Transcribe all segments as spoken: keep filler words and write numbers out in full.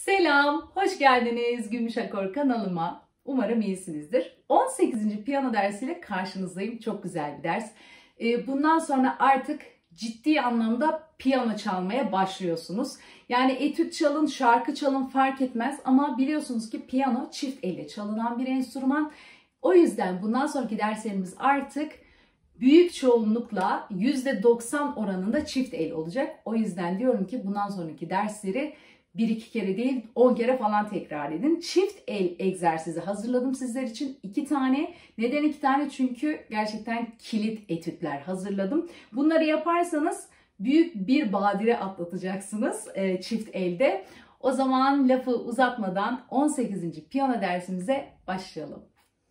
Selam, hoş geldiniz Gümüş Akor kanalıma. Umarım iyisinizdir. on sekizinci piyano dersiyle karşınızdayım. Çok güzel bir ders. Bundan sonra artık ciddi anlamda piyano çalmaya başlıyorsunuz. Yani etüt çalın, şarkı çalın fark etmez ama biliyorsunuz ki piyano çift elle çalınan bir enstrüman. O yüzden bundan sonraki derslerimiz artık büyük çoğunlukla yüzde doksan oranında çift el olacak. O yüzden diyorum ki bundan sonraki dersleri bir iki kere değil on kere falan tekrar edin. Çift el egzersizi hazırladım sizler için. iki tane. Neden iki tane? Çünkü gerçekten kilit etütler hazırladım. Bunları yaparsanız büyük bir badire atlatacaksınız e, çift elde. O zaman lafı uzatmadan on sekizinci piyano dersimize başlayalım.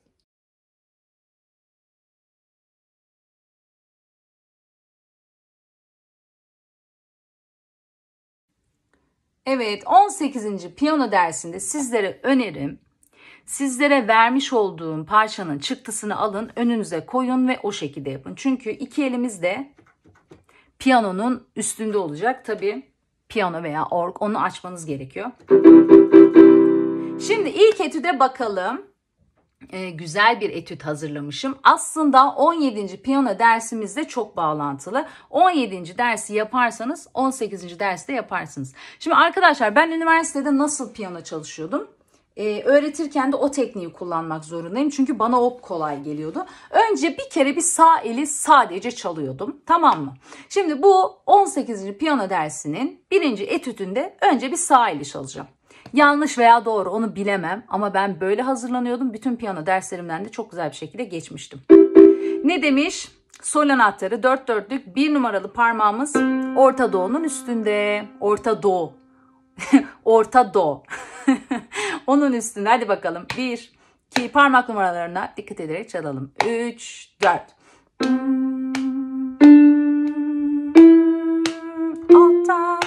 Evet, on sekizinci piyano dersinde sizlere önerim, sizlere vermiş olduğum parçanın çıktısını alın, önünüze koyun ve o şekilde yapın. Çünkü iki elimiz de piyanonun üstünde olacak. Tabii piyano veya org, onu açmanız gerekiyor. Şimdi ilk etüde bakalım. Ee, güzel bir etüt hazırlamışım. Aslında on yedinci piyano dersimizde çok bağlantılı. on yedinci dersi yaparsanız on sekizinci derste yaparsınız. Şimdi arkadaşlar ben üniversitede nasıl piyano çalışıyordum? Ee, öğretirken de o tekniği kullanmak zorundayım. Çünkü bana o kolay geliyordu. Önce bir kere bir sağ eli sadece çalıyordum. Tamam mı? Şimdi bu on sekizinci piyano dersinin birinci etütünde önce bir sağ eli çalacağım. Yanlış veya doğru onu bilemem ama ben böyle hazırlanıyordum. Bütün piyano derslerimden de çok güzel bir şekilde geçmiştim. Ne demiş? Sol anahtarı dört dörtlük bir numaralı parmağımız orta doğunun üstünde. Orta doğu. Orta do. Onun üstünde. Hadi bakalım. bir, iki parmak numaralarına dikkat ederek çalalım. üç, dört. Alttan.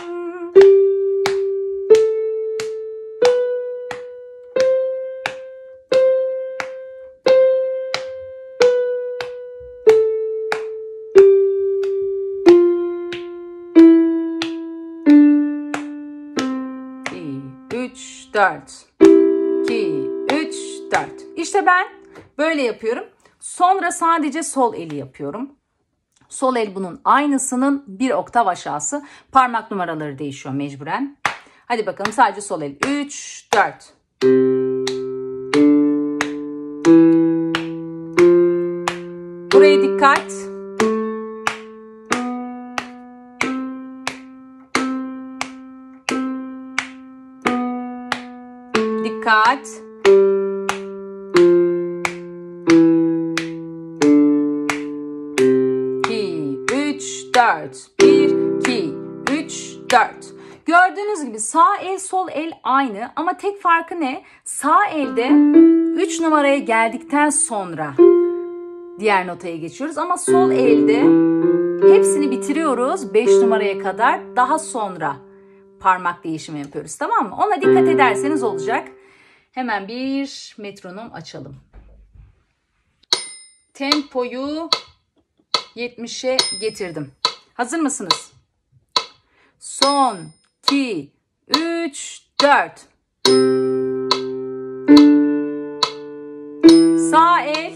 üç, dört. iki, üç, dört. İşte ben böyle yapıyorum. Sonra sadece sol eli yapıyorum. Sol el bunun aynısının bir oktav aşağısı. Parmak numaraları değişiyor mecburen. Hadi bakalım sadece sol el. üç, dört. Buraya dikkat. Dikkat. iki, üç, dört. bir, iki, üç, dört. Gördüğünüz gibi sağ el sol el aynı ama tek farkı ne? Sağ elde üç numaraya geldikten sonra diğer notaya geçiyoruz ama sol elde hepsini bitiriyoruz beş numaraya kadar, daha sonra parmak değişimi yapıyoruz, tamam mı? Ona dikkat ederseniz olacak. Hemen bir metronom açalım. Tempoyu yetmişe getirdim. Hazır mısınız? Son, iki, üç, dört. Sağ el,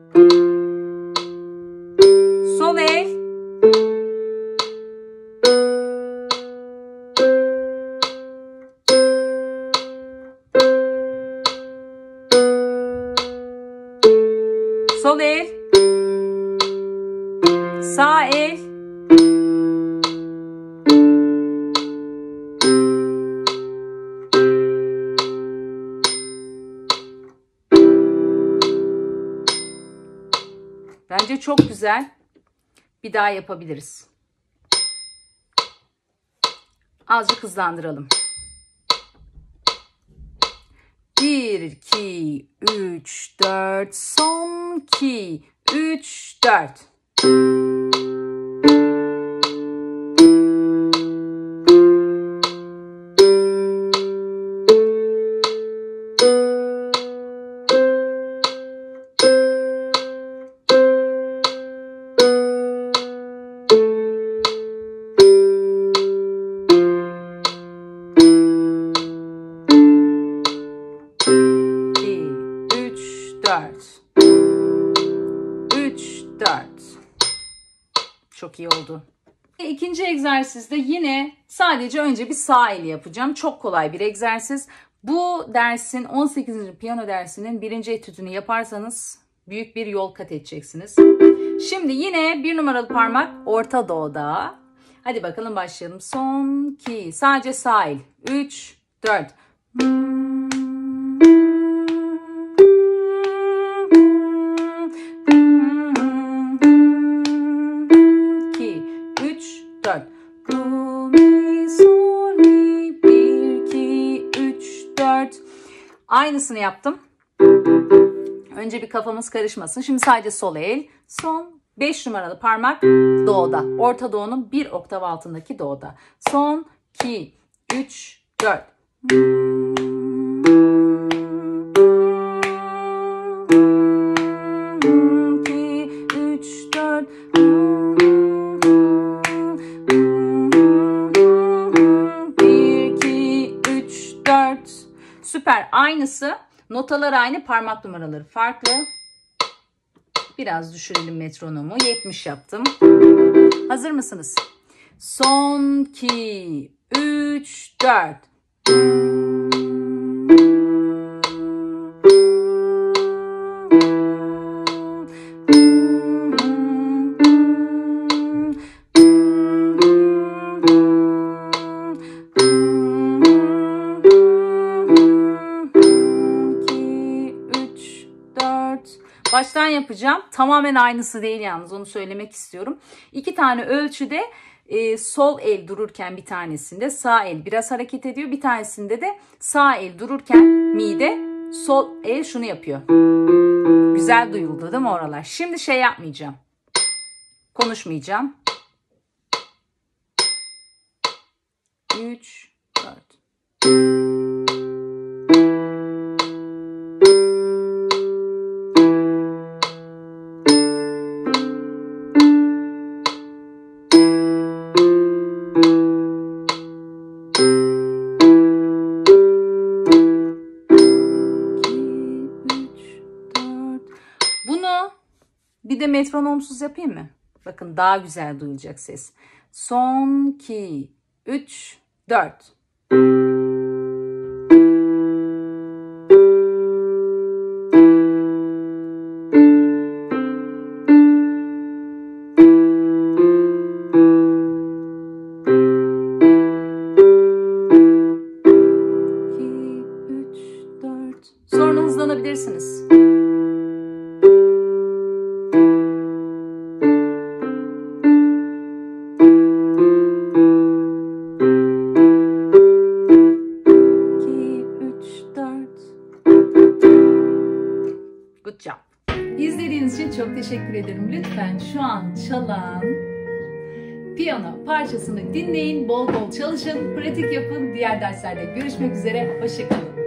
sol el, sol el, sağ el, bence çok güzel. Bir daha yapabiliriz. Azıcık hızlandıralım. bir, iki, üç, dört, son, iki, üç, dört. çok iyi oldu. İkinci egzersizde yine sadece önce bir sağ eli yapacağım. Çok kolay bir egzersiz. Bu dersin on sekizinci piyano dersinin birinci etüdünü yaparsanız büyük bir yol kat edeceksiniz. Şimdi yine bir numaralı parmak Orta Doğu'da. Hadi bakalım başlayalım. Son, iki, sadece sağ el. üç, dört. iki, üç, dört. Do, mi, sol, mi, bir, iki, üç, dört. Aynısını yaptım. Önce bir kafamız karışmasın. Şimdi sadece sol el. Son beş numaralı parmak Doğu'da. Orta Doğu'nun bir oktav altındaki Doğu'da. Son, iki, üç, dört. iki, üç, dört. bir, iki, üç, dört. Süper. Aynısı. Notalar aynı, parmak numaraları farklı. Biraz düşürelim metronomu. yetmiş yaptım. Hazır mısınız? Son, iki, üç, dört. Baştan yapacağım. Tamamen aynısı değil yalnız, onu söylemek istiyorum. İki tane ölçüde e, sol el dururken bir tanesinde sağ el biraz hareket ediyor. Bir tanesinde de sağ el dururken mi'de, sol el şunu yapıyor. Güzel duyuldu değil mi oralar? Şimdi şey yapmayacağım. Konuşmayacağım. üç, dört. Bir de metronomsuz yapayım mı? Bakın daha güzel duyulacak ses. Son, iki, üç, dört. iki, üç, dört. Sonra hızlanabilirsiniz. Good job. İzlediğiniz için çok teşekkür ederim. Lütfen şu an çalan piyano parçasını dinleyin, bol bol çalışın, pratik yapın. Diğer derslerde görüşmek üzere. Hoşça kalın.